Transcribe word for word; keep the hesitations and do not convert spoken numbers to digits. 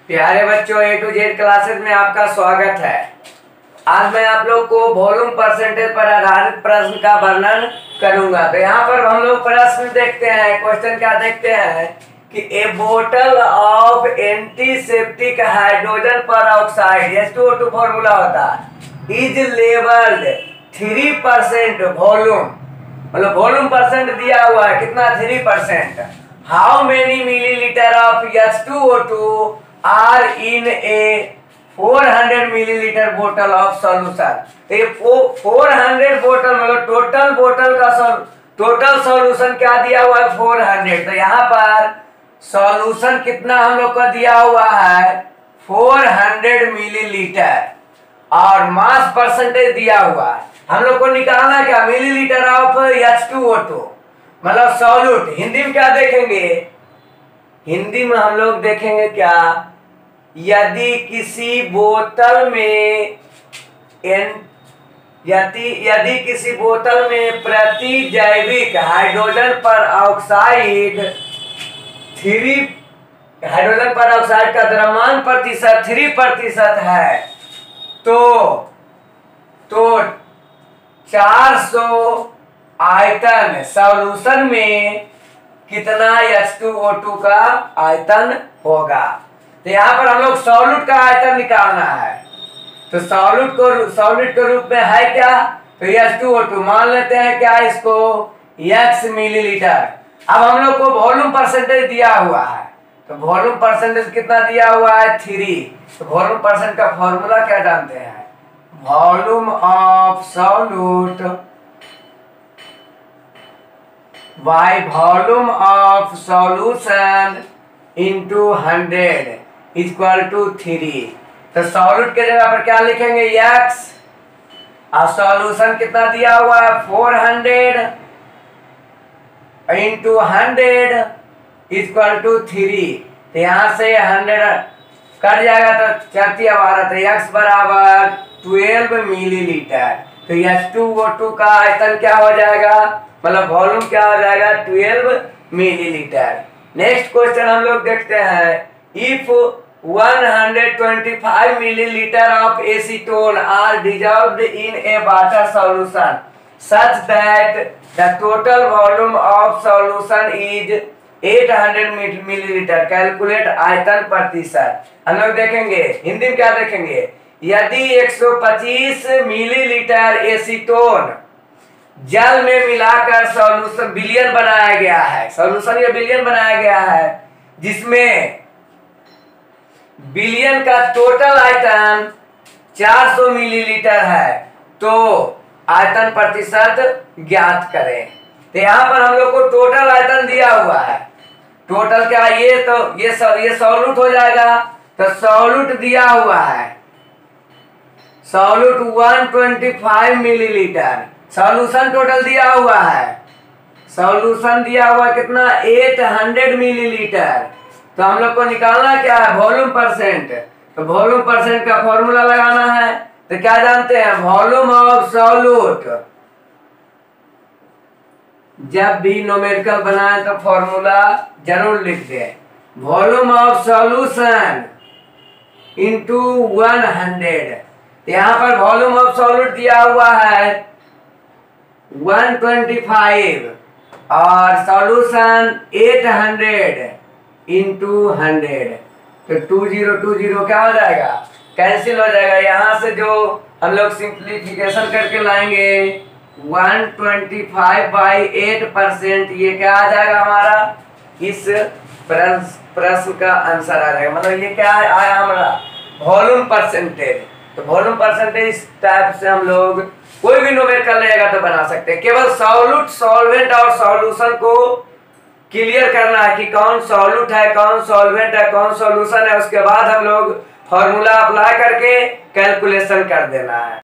प्यारे बच्चों, ए to Z classes में आपका स्वागत है। आज मैं आप लोग को वॉल्यूम परसेंटेज पर आधारित प्रश्न का वर्णन करूंगा। तो यहाँ पर हम लोग प्रश्न देखते हैं, क्वेश्चन क्या देखते हैं कि ए बोतल of antiseptic hydrogen peroxide H two O two formula होता है is labelled three percent volume, मतलब वॉल्यूम परसेंट दिया हुआ है कितना, three percent. How many millilitre of H two O two are in a four hundred millilitre बोतल of solution. तो ये फोर हंड्रेड बोतल मतलब टोटल बोतल का टोटल सॉल्यूशन क्या दिया हुआ है, फोर हंड्रेड। तो यहाँ पर सॉल्यूशन कितना हम लोग का दिया हुआ है, फोर हंड्रेड मिलीलीटर, और मास परसेंटेज दिया हुआ है। हम लोग को निकालना क्या, millilitre of H two O two मतलब सॉल्यूट। हिंदी में क्या देखेंगे, हिंदी में हम लोग देखेंगे क्या, यदि किसी बोतल में यदि यदि किसी बोतल में प्रति जैविक hydrogen peroxide three hydrogen peroxide का द्रव्यमान प्रतिशत थ्री प्रतिशत है तो तो चार सौ आयतन सॉल्यूशन में कितना एच टू ओ टू का आयतन होगा। तो यहाँ पर हम लोग सॉल्यूट का आयतन निकालना है। तो सॉल्यूट को सॉल्यूट के रूप में है क्या, तो एच टू ओ टू मान लेते हैं क्या इसको, एक्स मिलीलीटर। अब हम लोग को वॉल्यूम परसेंटेज दिया हुआ है, तो वॉल्यूम परसेंटेज कितना दिया हुआ है, थ्री। तो वॉल्यूम परसेंट का फॉर्मूला क्या जानते हैं, volume of solute by volume of solution into hundred equal to three. तो सॉल्यूट के जगह पर क्या लिखेंगे, एक्स, और सॉल्यूशन कितना दिया हुआ है, four hundred into hundred equal to three. तो यहाँ से हंड्रेड कट जाएगा तो चौथी बारह, तो एक्स बराबर ट्वेल्व मिलीलीटर। तो एच टू ओ टू का आयतन क्या हो जाएगा, मतलब वॉल्यूम क्या हो जाएगा, ट्वेल्व मिलीलीटर। नेक्स्ट क्वेश्चन हम लोग देखते हैं, if one hundred twenty-five milliliter of acetone are dissolved in a water solution such that the total volume of solution is eight hundred milliliter, calculate आयतन प्रतिशत। हम लोग देखेंगे हिंदी में क्या देखेंगे, यदि एक सौ पच्चीस मिलीलीटर एसीटोन जल में मिलाकर सॉल्यूशन बिलियन बनाया गया है, सॉल्यूशन ये बिलियन बनाया गया है, जिसमें बिलियन का टोटल आयतन चार सौ मिलीलीटर है, तो आयतन प्रतिशत ज्ञात करें। तो यहाँ पर हम लोग को टोटल आयतन दिया हुआ है, टोटल क्या, ये तो ये ये सॉल्यूट हो जाएगा। तो सॉल्यूट दिया हुआ है, solute one twenty five millilitre, solution total दिया हुआ है, सॉल्यूशन दिया हुआ कितना, एट हंड्रेड मिलीलीटर। तो हम लोग को निकालना क्या है, वॉल्यूम परसेंट। तो वॉल्यूम परसेंट का फॉर्मूला लगाना है, तो क्या जानते हैं, वॉल्यूम ऑफ सॉल्यूट। जब भी न्यूमेरिकल बनाए तो फॉर्मूला जरूर लिख दे, volume of solution into one hundred. यहाँ पर वॉल्यूम ऑफ सॉल्यूट दिया हुआ है वन ट्वेंटी फाइव और solution eight hundred into hundred. तो टू जीरो टू जीरो क्या हो जाएगा, कैंसिल हो जाएगा। यहाँ से जो हम लोग सिंप्लीफिकेशन करके लाएंगे one twenty five by eight percent, ये क्या आ जाएगा हमारा, इस प्रश्न का आंसर आ जाएगा। मतलब ये क्या आया हमारा, वॉल्यूम परसेंटेज। तो वॉल्यूम परसेंटेज इस टाइप से हम लोग कोई भी न्यूमेरिकल रहेगा तो बना सकते हैं। केवल सॉल्यूट, सॉल्वेंट और सॉल्यूशन को क्लियर करना है कि कौन सॉल्यूट है, कौन सॉल्वेंट है, कौन सॉल्यूशन है, उसके बाद हम लोग फॉर्मूला अप्लाई करके कैलकुलेशन कर देना है।